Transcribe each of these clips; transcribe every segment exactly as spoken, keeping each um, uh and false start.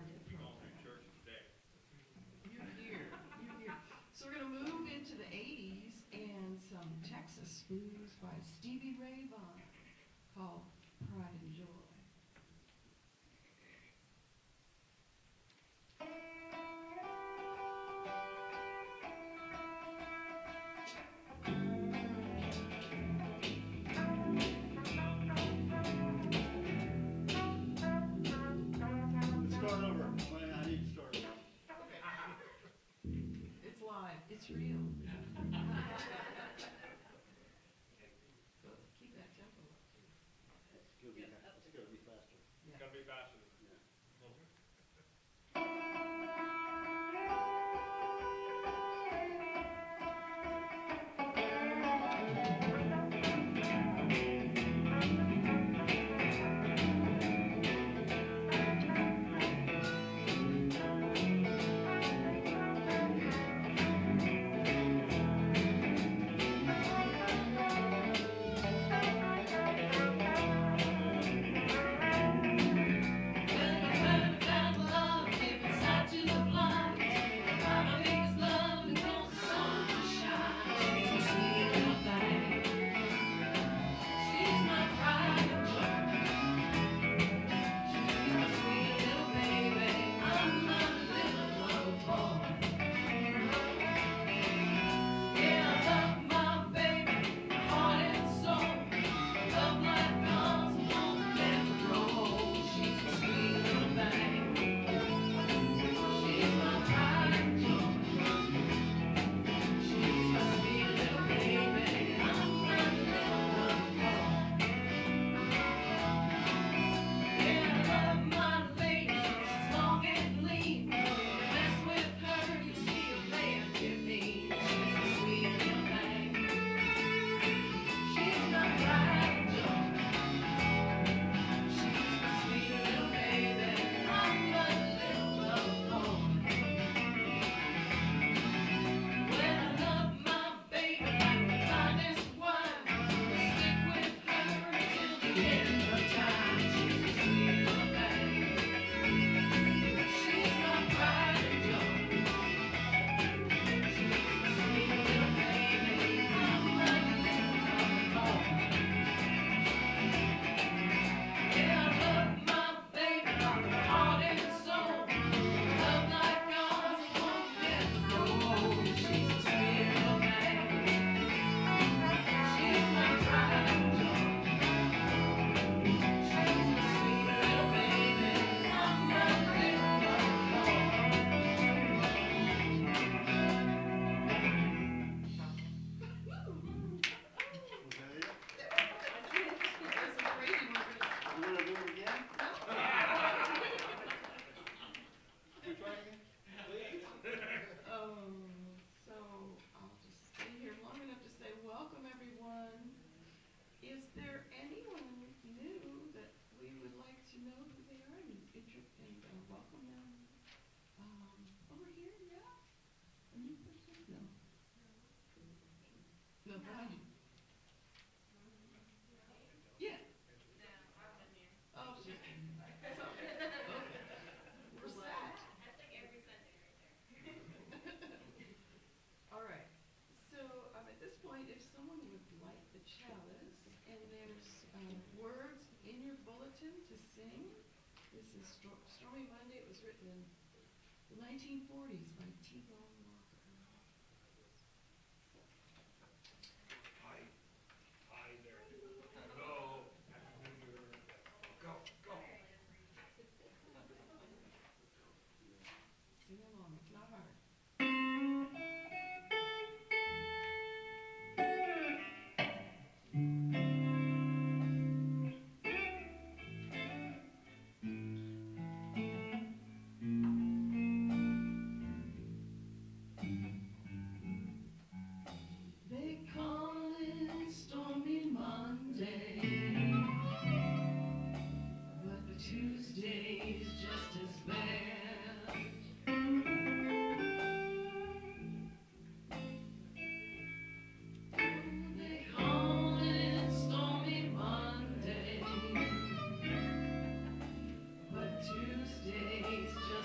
part of the All program. through church today. You're here. You're here. So we're going to move into the eighties and some Texas blues by Stevie Ray Vaughan called Pride and Joy. Start over. Well, I need to start over. It's live. It's real. So keep that tempo up. It's gonna be, it's gonna be faster. It's gotta be faster. Yeah. nineteen forties by T-Bone Walker. Hi. Hi there. Hello. Go, go. Sing along, it's not hard. Tuesday's just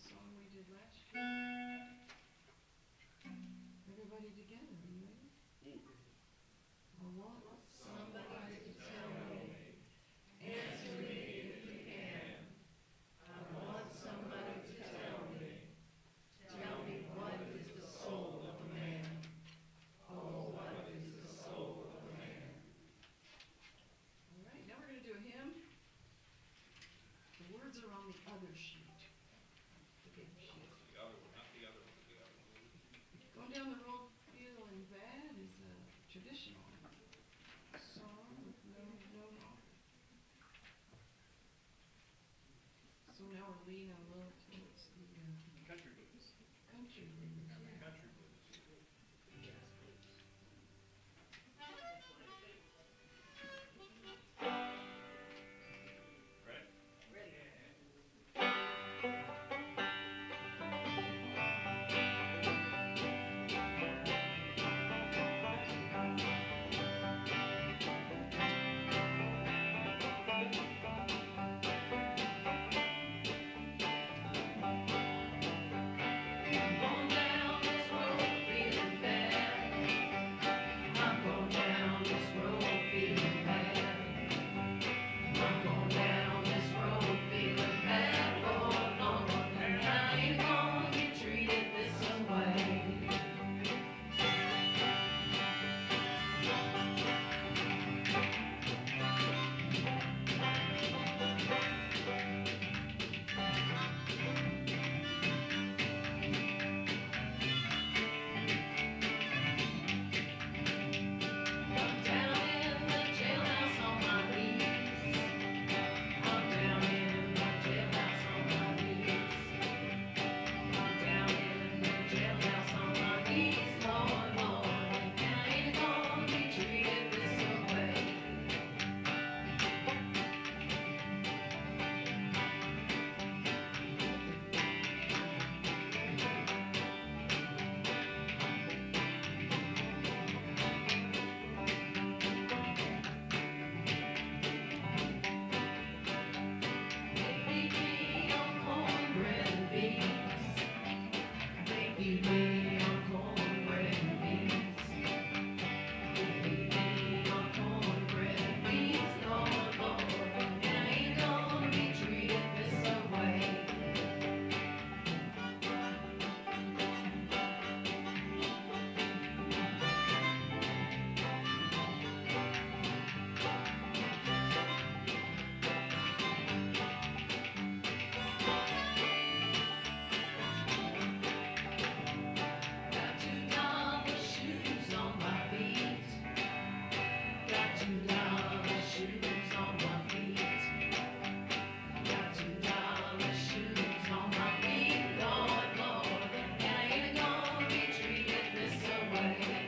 song we did last year. Everybody together, are you ready? I want somebody to tell me, answer me if you can. I want somebody to tell me, tell me what is the soul of a man? Oh, what is the soul of a man? All right, now we're going to do a hymn. The words are on the other sheet. The big sheet. The other one, not the other one, the other one. Going down the road feeling bad is a traditional song with no no knock. So now we're leaning a little towards the uh, Country blues. country blues. Yeah. Country blues. Ready? Going down this road feeling bad. I'm going down this road feeling bad. I'm going down this road feeling bad. Oh Lord, and I ain't gonna be treated this way. I'm down in the jailhouse on my knees. I'm down in the jailhouse on my knees. I'm down in the jailhouse on my knees, Lord, Lord, and I ain't gonna be treated this way. They feed me on cornbread and beans. They feed me on cornbread and beans. They feed me on cornbread and beans, Lord, Lord, and I ain't gonna be treated this way. Got two dollar shoes on my feet. Got two dollar shoes on my feet. Got two dollar shoes on my feet, Lord, Lord, and I ain't gonna be treated this way.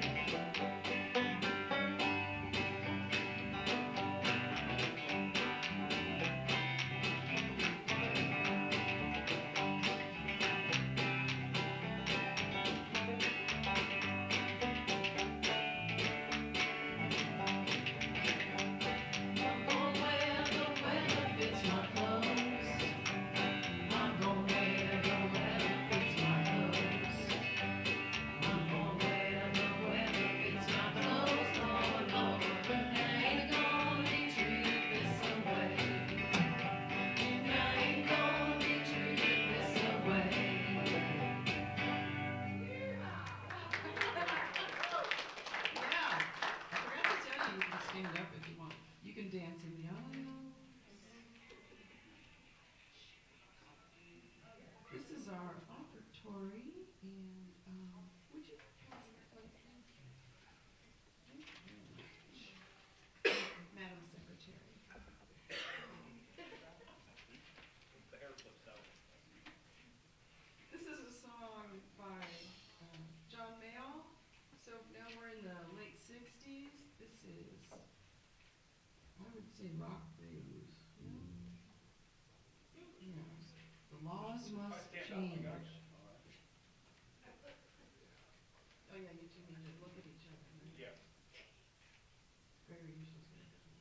I'm going where the weather fits my clothes. I'm going where the weather fits my clothes. I'm going where the weather fits my clothes, Lord, Lord, and I ain't gonna be treated this way. And I ain't gonna be treated this way. Yeah, I forgot to tell you, you can stand up if you want. You can dance in the aisle. This is our offertory, and um, would you pass the plate, please? Thank you very much, Madam Secretary. The hair flips out. This is a song by uh, John Mayall. So now we're in the late sixties. This is, I would say, rock blues. Yeah. The laws must Stand up, change. you guys. Oh yeah, you two need to look at each other. Yeah. Gregory, you're supposed to look at me.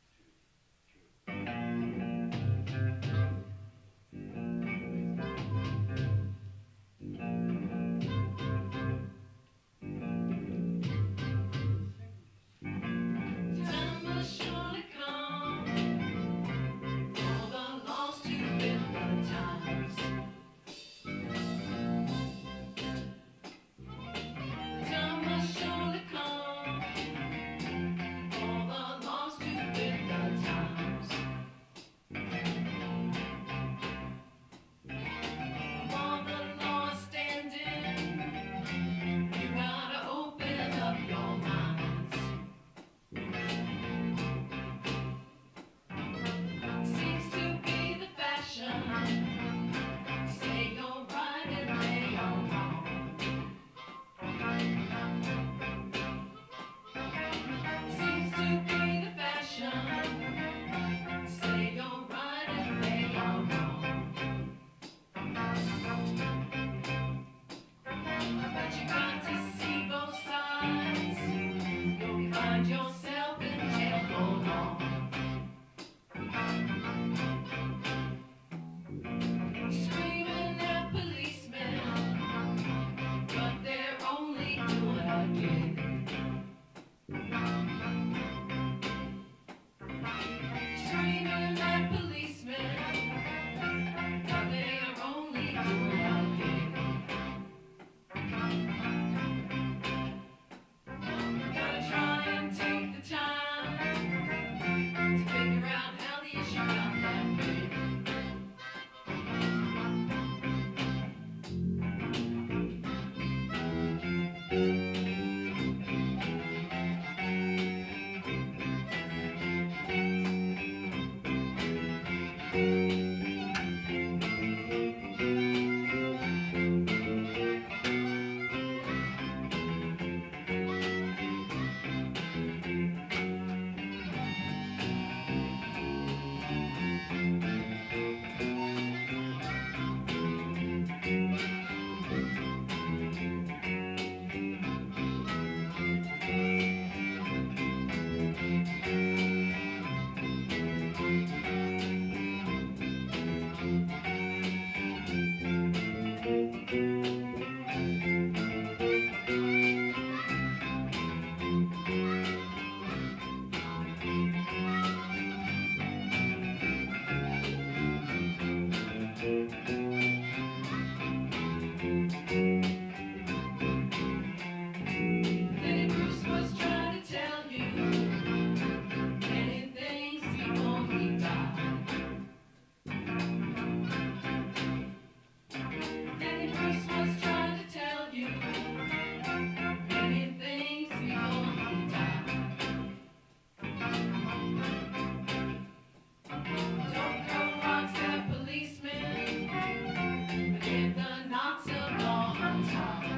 Sure. that way. Lenny Bruce was trying to tell you many things before he died. Lenny Bruce was trying to tell you many things before he died. Don't throw rocks at policemen, forget the knocks of law untied.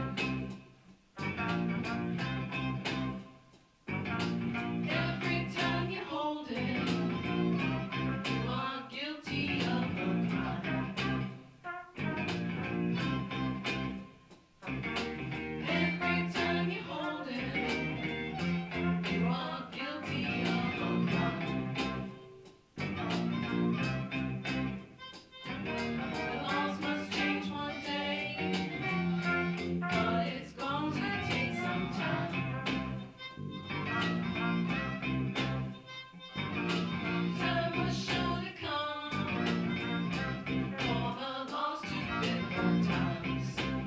Every time you hold him, you are guilty of a crime. Every time you hold him, you are guilty of a crime. The laws must change one day, but it's going to take some time. Time was sure to come for the laws to fit the times.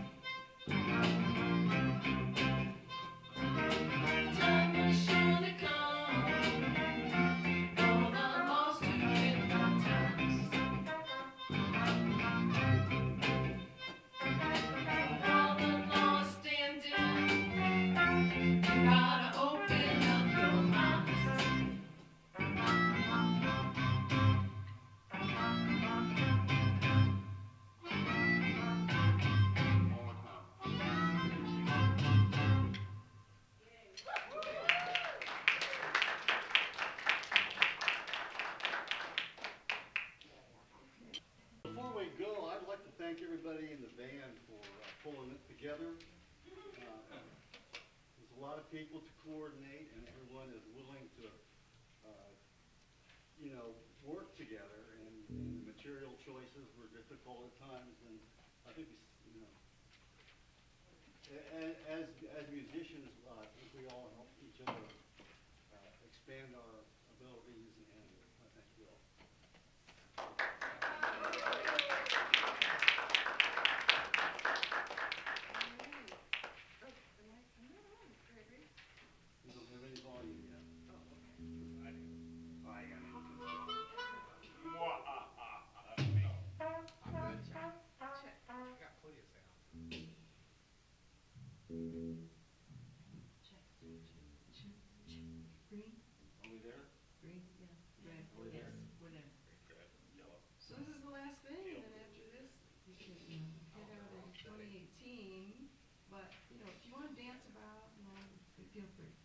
Time was sure to come for the laws to fit the times. While the law is standing, you gotta open up your minds. Before we go, I'd like to thank everybody in the band for uh, pulling it together. Uh, There's a lot of people to coordinate, and everyone is willing to, uh, you know, work together. And, and the material choices were difficult at times, and I think, you know, a- a- as as musicians, uh, I think we all help each other uh, expand our abilities, and I thank you all. We don't have any volume yet. Green, Are we there? green, yeah, red, Are we yes, there? whatever. Good. Yellow. So this is the last thing, and then after this, you can head out in twenty eighteen. But, you know, if you want to dance about, you know, feel free.